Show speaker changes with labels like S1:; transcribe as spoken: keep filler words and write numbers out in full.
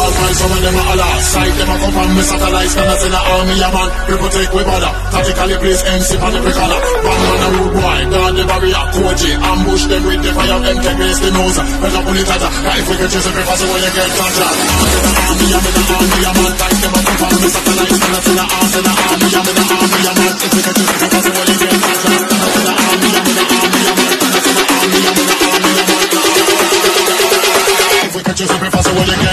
S1: all kinds, some of them are Allah. Sight them a come from me satellites, and that's in the army, yeah man. People take we bother. Tactically place M C on every corner. Bang on a rude boy, guard the barrier, Koji. Ambush them with the fire, M K base the nose. When I pull it at her, if we can chase every fast when you get touched. I'm in the army, I'm in the army, yeah man. Sight them a come from me satellites, and that's in the army, in the army, I'm in the army, yeah man. If we can chase every fast when you get touched. I'm in the army, I'm in the army, yeah man. That's in the army, I'm in the army, yeah man. If we can chase every fast when you get